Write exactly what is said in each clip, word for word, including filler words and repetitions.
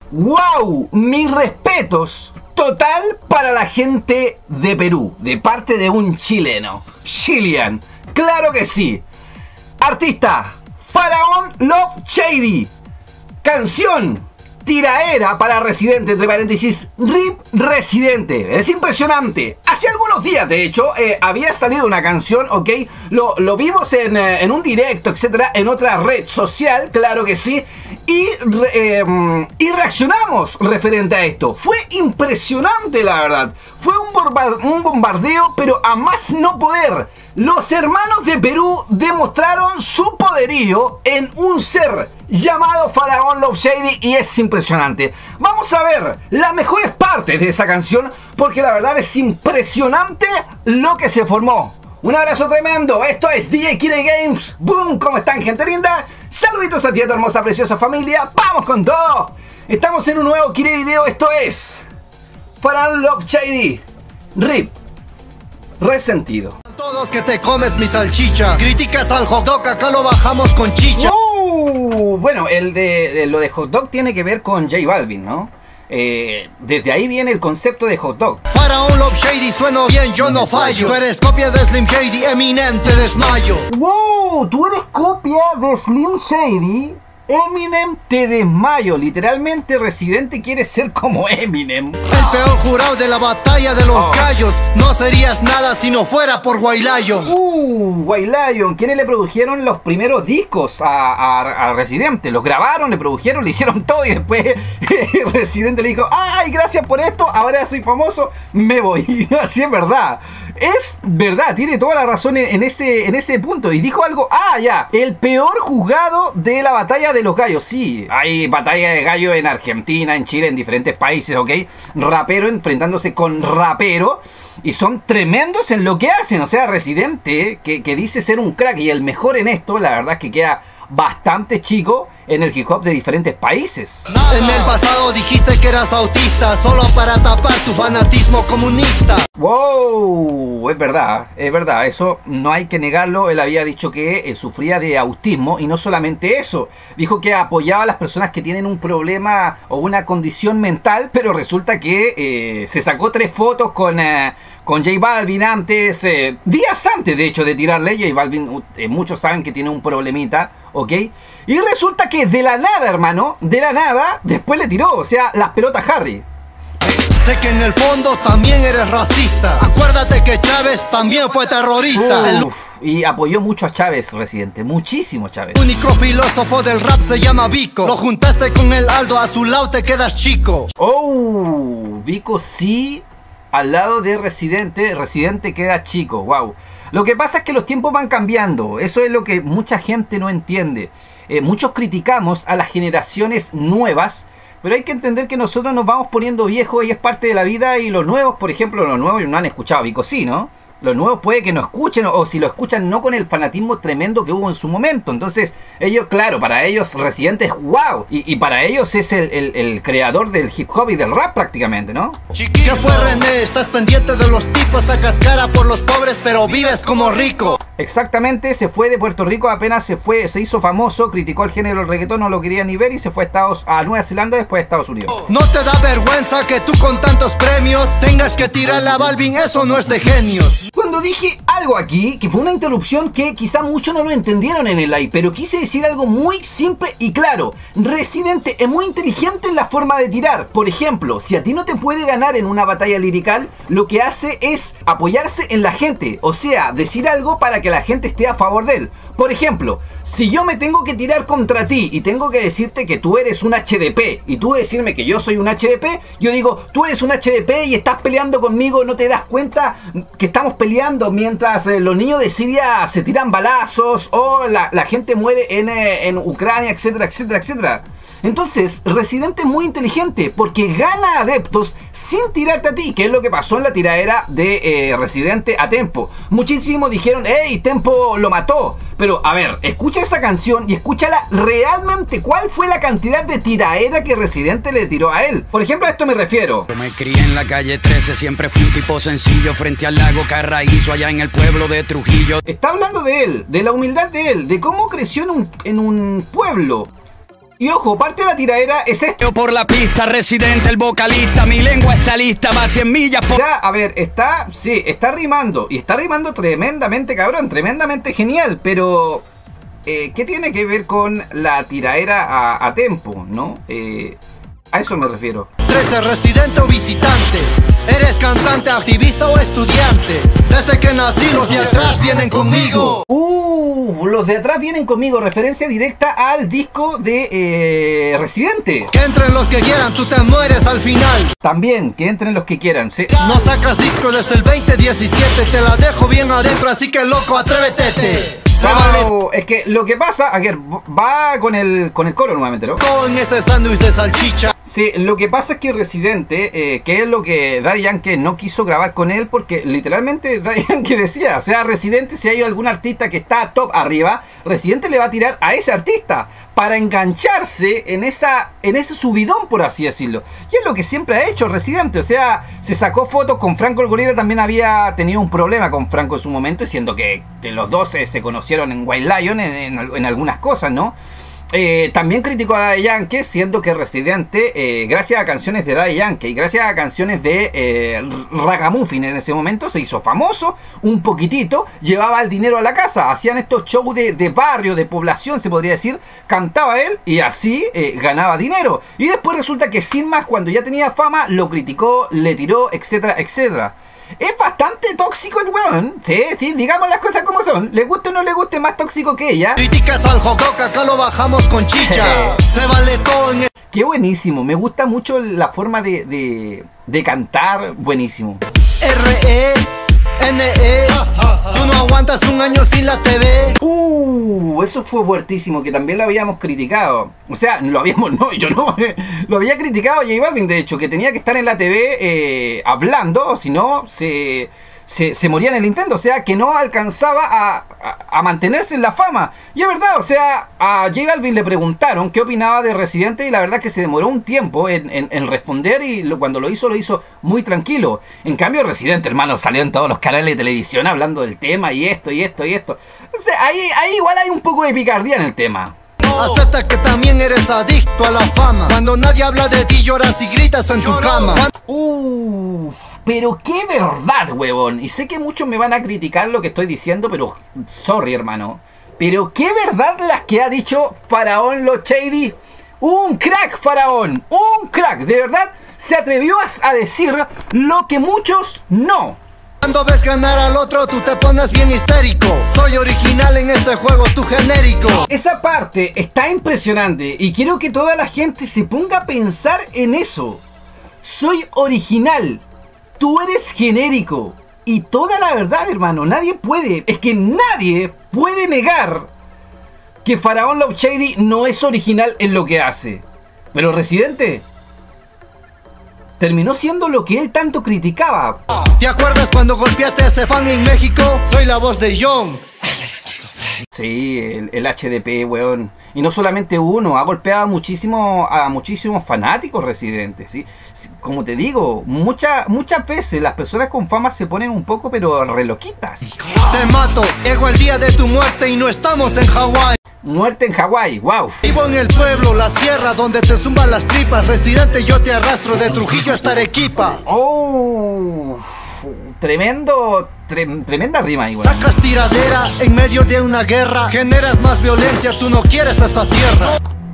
¡Wow! Mis respetos total para la gente de Perú, de parte de un chileno. Chilean, claro que sí. Artista, Faraón Love Shady. Canción, tiraera para Residente, entre paréntesis, R I P Residente. Es impresionante. Hace algunos días, de hecho, eh, había salido una canción, ok. Lo, lo vimos en, eh, en un directo, etcétera, en otra red social, claro que sí. Y, eh, y reaccionamos referente a esto. Fue impresionante, la verdad. Fue un, bomba un bombardeo, pero a más no poder. Los hermanos de Perú demostraron su poderío en un ser llamado Faraón Love Shady y es impresionante. Vamos a ver las mejores partes de esa canción porque la verdad es impresionante lo que se formó. Un abrazo tremendo, esto es D J Kire Games. Boom, ¿cómo están, gente linda? Saluditos a ti, a tu hermosa, preciosa familia. ¡Vamos con todo! Estamos en un nuevo Kire video, esto es Faraón Love Shady, R I P Resentido. Todos que te comes mi salchicha. Criticas al hot dog, acá lo bajamos con chicha. Uh, bueno, el de, de lo de hot dog tiene que ver con J Balvin, ¿no? Eh, desde ahí viene el concepto de hot dog. Faraón Love Shady, sueno bien, yo no fallo. Tú eres copia de Slim Shady, Eminem, te desmayo. Wow, tú eres copia de Slim Shady, Eminem, te desmayo. Literalmente Residente quiere ser como Eminem. El peor jurado de la batalla de los oh. gallos. No serías nada si no fuera por White Lion. Uh, White Lion, quienes le produjeron los primeros discos a, a, a Residente. Los grabaron, le produjeron, le hicieron todo y después Residente le dijo: ay, gracias por esto, ahora soy famoso, me voy. Así es verdad. Es verdad, tiene toda la razón en ese, en ese punto. Y dijo algo, ah, ya, el peor juzgado de la batalla de los gallos. Sí, hay batalla de gallos en Argentina, en Chile, en diferentes países, ¿ok? Rapero enfrentándose con rapero. Y son tremendos en lo que hacen. O sea, Residente, que, que dice ser un crack y el mejor en esto, la verdad es que queda bastante chico en el hip hop de diferentes países. En el pasado dijiste que eras autista solo para tapar tu fanatismo comunista. Wow, es verdad, es verdad, eso no hay que negarlo. Él había dicho que eh, sufría de autismo y no solamente eso, dijo que apoyaba a las personas que tienen un problema o una condición mental, pero resulta que eh, se sacó tres fotos con... Eh, con J Balvin antes, eh, días antes de hecho de tirarle. J Balvin, eh, muchos saben que tiene un problemita, ¿ok? Y resulta que de la nada, hermano, de la nada, después le tiró, o sea, las pelotas Harry. Sé que en el fondo también eres racista. Acuérdate que Chávez también fue terrorista. Uf, y apoyó mucho a Chávez, Residente, muchísimo Chávez. El único filósofo del rap se llama Vico. Lo juntaste con el Aldo, a su lado te quedas chico. Oh, Vico sí... al lado de Residente, Residente queda chico, wow. Lo que pasa es que los tiempos van cambiando, eso es lo que mucha gente no entiende. Eh, muchos criticamos a las generaciones nuevas, pero hay que entender que nosotros nos vamos poniendo viejos y es parte de la vida. Y los nuevos, por ejemplo, los nuevos no han escuchado a Vico, sí, ¿no? Los nuevos puede que no escuchen, o si lo escuchan no con el fanatismo tremendo que hubo en su momento. Entonces ellos, claro, para ellos Residente es wow. Y, y para ellos es el, el, el creador del hip hop y del rap prácticamente, ¿no? ¿Qué fue, René? Estás pendiente de los tipos, sacas cara por los pobres pero vives como rico. Exactamente, se fue de Puerto Rico, apenas se fue, se hizo famoso, criticó el género del reggaetón, no lo quería ni ver y se fue a, Estados, a Nueva Zelanda, después a Estados Unidos. ¿No te da vergüenza que tú con tantos premios tengas que tirarle a Balvin? Eso no es de genios. Cuando dije algo aquí, que fue una interrupción que quizá muchos no lo entendieron en el live, pero quise decir algo muy simple y claro. Residente es muy inteligente en la forma de tirar. Por ejemplo, si a ti no te puede ganar en una batalla lirical, lo que hace es apoyarse en la gente, o sea, decir algo para que la gente esté a favor de él. Por ejemplo, si yo me tengo que tirar contra ti y tengo que decirte que tú eres un H D P y tú decirme que yo soy un H D P, yo digo, tú eres un H D P y estás peleando conmigo, no te das cuenta que estamos peleando mientras eh, los niños de Siria se tiran balazos o la, la gente muere en, eh, en Ucrania, etcétera, etcétera, etcétera. Entonces, Residente es muy inteligente porque gana adeptos sin tirarte a ti, que es lo que pasó en la tiradera de eh, Residente a Tempo. Muchísimos dijeron, hey, Tempo lo mató. Pero, a ver, escucha esa canción y escúchala realmente cuál fue la cantidad de tiraera que Residente le tiró a él. Por ejemplo, a esto me refiero. Yo me crié en la calle trece, siempre fui un tipo sencillo frente al lago Carraízo, allá en el pueblo de Trujillo. Está hablando de él, de la humildad de él, de cómo creció en un, en un pueblo. Y ojo, parte de la tiradera es esto. Por la pista, Residente, el vocalista, mi lengua está lista, va a cien millas por... Ya, a ver, está, sí, está rimando. Y está rimando tremendamente, cabrón, tremendamente genial. Pero, eh, ¿qué tiene que ver con la tiradera a, a tempo, no? Eh, a eso me refiero. trece, residente o visitante. Eres cantante, activista o estudiante. Desde que nací los de atrás vienen conmigo. Uh, los de atrás vienen conmigo. Referencia directa al disco de eh, Residente. Que entren los que quieran, tú te mueres al final. También, que entren los que quieran, sí. No sacas disco desde el veinte diecisiete. Te la dejo bien adentro, así que loco, atrévete. Wow, es que lo que pasa, a ver, va con el, con el coro nuevamente, ¿no? Con este sándwich de salchicha. Sí, lo que pasa es que Residente, eh, que es lo que Daddy Yankee no quiso grabar con él, porque literalmente Daddy Yankee decía, o sea, Residente, si hay algún artista que está top arriba, Residente le va a tirar a ese artista para engancharse en esa en ese subidón, por así decirlo. Y es lo que siempre ha hecho Residente, o sea, se sacó fotos con Franco el Gorila, también había tenido un problema con Franco en su momento, siendo que, que los dos eh, se conocieron en White Lion en, en, en algunas cosas, ¿no? Eh, también criticó a Daddy Yankee, siendo que Residente, eh, gracias a canciones de Daddy Yankee y gracias a canciones de eh, Ragamuffin en ese momento, se hizo famoso un poquitito, llevaba el dinero a la casa, hacían estos shows de, de barrio, de población se podría decir, cantaba él y así eh, ganaba dinero. Y después resulta que sin más, cuando ya tenía fama, lo criticó, le tiró, etcétera, etcétera. Es bastante tóxico el weón, sí, sí, digamos las cosas como son. Le guste o no le guste, más tóxico que ella. Críticas al jococa, acá lo bajamos con chicha. Se vale todo en el... Qué buenísimo, me gusta mucho la forma de, de, de cantar, buenísimo. R E N E. Tú no aguantas un año sin la T V. Uh, eso fue fuertísimo, que también lo habíamos criticado. O sea, lo habíamos, no, yo no, lo había criticado J Balvin, de hecho, que tenía que estar en la T V eh, hablando, o si no, se, se, se moría en el intento, o sea, que no alcanzaba a, a, a mantenerse en la fama. Y es verdad, o sea, a J Balvin le preguntaron qué opinaba de Residente y la verdad que se demoró un tiempo en, en, en responder y lo, cuando lo hizo, lo hizo muy tranquilo. En cambio, Residente, hermano, salió en todos los canales de televisión hablando del tema y esto, y esto, y esto. O sea, ahí, ahí igual hay un poco de picardía en el tema. Acepta que también eres adicto a la fama. Cuando nadie habla de ti lloras y gritas en tu cama. Uh, pero qué verdad, huevón. Y sé que muchos me van a criticar lo que estoy diciendo, pero sorry, hermano. Pero qué verdad las que ha dicho Faraón Love Shady. Un crack, Faraón. Un crack. De verdad se atrevió a, a decir lo que muchos no. Cuando ves ganar al otro, tú te pones bien histérico. Soy original en este juego, tú genérico. Esa parte está impresionante y quiero que toda la gente se ponga a pensar en eso. Soy original, tú eres genérico. Y toda la verdad, hermano, nadie puede, es que nadie puede negar que Faraón Love Shady no es original en lo que hace. Pero Residente terminó siendo lo que él tanto criticaba. ¿Te acuerdas cuando golpeaste a ese fan en México? Soy la voz de John. Sí, el, el H D P, weón. Y no solamente uno, ha golpeado muchísimo a muchísimos fanáticos Residentes, ¿sí? Como te digo, muchas muchas veces las personas con fama se ponen un poco, pero reloquitas. Te mato, llego el día de tu muerte y no estamos en Hawái. Muerte en Hawái, wow. Vivo en el pueblo, la sierra, donde te zumban las tripas. Residente, yo te arrastro de Trujillo hasta Arequipa. Oh, tremendo, tre, tremenda rima igual. Sacas tiradera en medio de una guerra. Generas más violencia, tú no quieres esta tierra.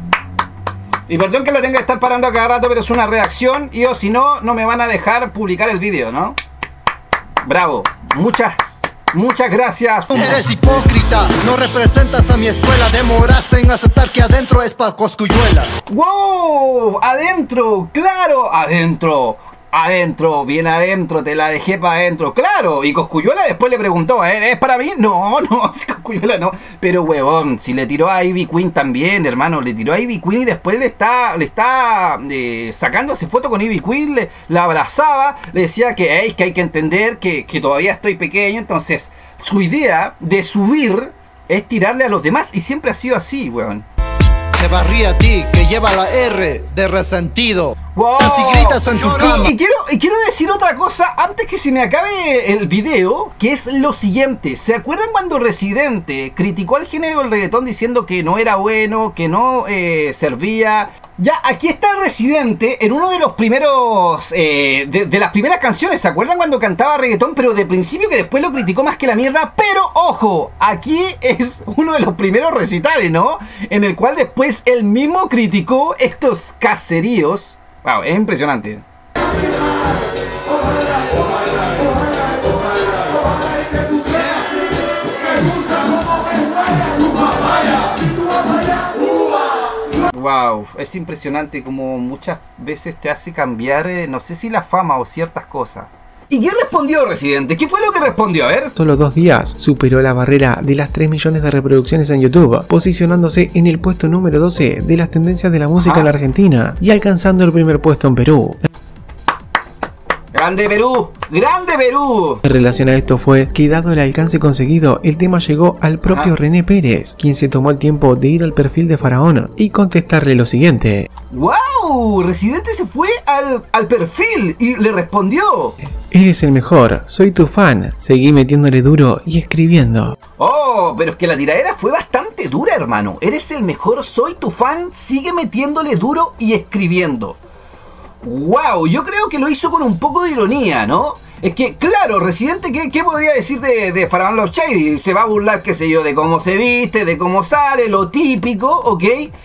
Y perdón que lo tenga que estar parando a cada rato, pero es una reacción. Y o si no, no me van a dejar publicar el vídeo, ¿no? Bravo, muchas Muchas gracias. Eres hipócrita, no representas a mi escuela. Demoraste en aceptar que adentro es pa' Cosculluela. ¡Wow! Adentro, claro, adentro. Adentro, bien adentro, te la dejé para adentro, claro. Y Cosculluela después le preguntó, ¿es para mí? No, no, Cosculluela no. Pero huevón, si le tiró a Ivy Queen también, hermano, le tiró a Ivy Queen y después le está, le está eh, sacándose foto con Ivy Queen, le, la abrazaba, le decía que, hey, que hay que entender que, que todavía estoy pequeño. Entonces, su idea de subir es tirarle a los demás y siempre ha sido así, huevón. se va a ríe a ti, que lleva la R de resentido. Wow. Casi gritas en tu cama. Y, y, quiero, y quiero decir otra cosa antes que se me acabe el video, que es lo siguiente. ¿Se acuerdan cuando Residente criticó al género del reggaetón diciendo que no era bueno, que no eh, servía? Ya, aquí está Residente en uno de los primeros, eh, de, de las primeras canciones. ¿Se acuerdan cuando cantaba reggaetón? Pero de principio, que después lo criticó más que la mierda. Pero ojo, aquí es uno de los primeros recitales, ¿no? En el cual después él mismo criticó estos caseríos. Wow, es impresionante. Wow, es impresionante como muchas veces te hace cambiar, eh, no sé si la fama o ciertas cosas. ¿Y qué respondió Residente? ¿Qué fue lo que respondió? A ver. Solo dos días superó la barrera de las tres millones de reproducciones en YouTube, posicionándose en el puesto número doce de las tendencias de la música Ajá. en la Argentina y alcanzando el primer puesto en Perú. ¡Grande Perú! ¡Grande Perú! En relación a esto fue que, dado el alcance conseguido, el tema llegó al propio Ajá. René Pérez, quien se tomó el tiempo de ir al perfil de Faraón y contestarle lo siguiente. ¡Wow! Residente se fue al, al perfil y le respondió. Eres el mejor, soy tu fan, seguí metiéndole duro y escribiendo. Oh, pero es que la tiradera fue bastante dura, hermano. Eres el mejor, soy tu fan, sigue metiéndole duro y escribiendo. Wow, yo creo que lo hizo con un poco de ironía, ¿no? Es que, claro, Residente, ¿qué, qué podría decir de, de Faraón Love Shady? Se va a burlar, qué sé yo, de cómo se viste, de cómo sale, lo típico, ¿ok?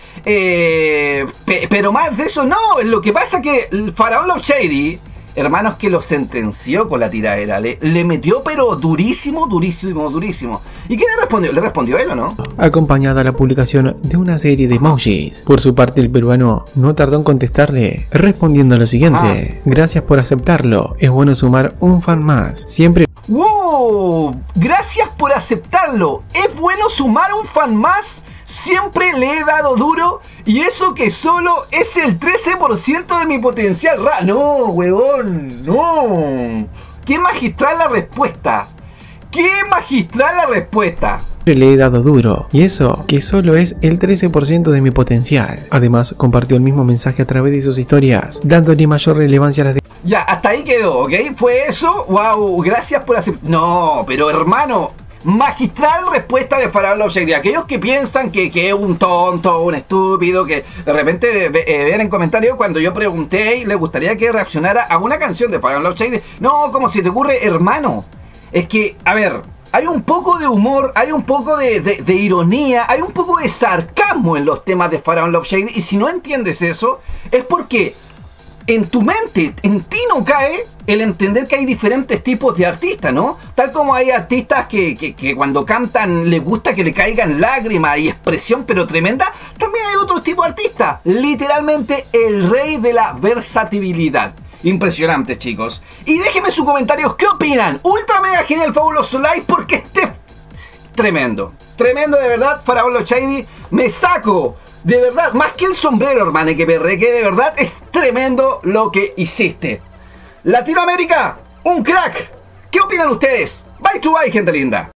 Eh, pe, pero más de eso no, lo que pasa que Faraón Love Shady, hermanos, que lo sentenció con la tiradera, le, le metió pero durísimo, durísimo, durísimo. ¿Y qué le respondió? ¿Le respondió él o no? Acompañada a la publicación de una serie de emojis. Por su parte, el peruano no tardó en contestarle, respondiendo lo siguiente. Gracias por aceptarlo, es bueno sumar un fan más. Siempre... ¡Wow! Gracias por aceptarlo. Es bueno sumar un fan más. Siempre le he dado duro. Y eso que solo es el trece por ciento de mi potencial ra... No, huevón, no. Qué magistral la respuesta. ¡Qué magistral la respuesta! le he dado duro, y eso que solo es el trece por ciento de mi potencial. Además, compartió el mismo mensaje a través de sus historias, dándole mayor relevancia a las de... Ya, hasta ahí quedó, ¿ok? ¿Fue eso? ¡Wow! Gracias por aceptar... No, pero hermano, magistral respuesta de Faraón Love Shady. Aquellos que piensan que, que es un tonto, un estúpido, que de repente eh, ver en comentarios cuando yo pregunté y le gustaría que reaccionara a una canción de Faraón Love Shady. No, como si te ocurre, hermano. Es que, a ver, hay un poco de humor, hay un poco de, de, de ironía, hay un poco de sarcasmo en los temas de Faraón Love Shady. Y si no entiendes eso, es porque en tu mente, en ti no cae el entender que hay diferentes tipos de artistas, ¿no? Tal como hay artistas que, que, que cuando cantan les gusta que le caigan lágrimas y expresión pero tremenda, también hay otro tipo de artistas. Literalmente el rey de la versatilidad. Impresionante, chicos. Y déjenme sus comentarios, ¿qué opinan? Ultra mega genial, fabuloso like, porque este tremendo. Tremendo de verdad, Faraón Love Shady. Me saco de verdad, más que el sombrero, hermano, que perre, que de verdad es tremendo lo que hiciste. Latinoamérica, un crack. ¿Qué opinan ustedes? Bye to bye, gente linda.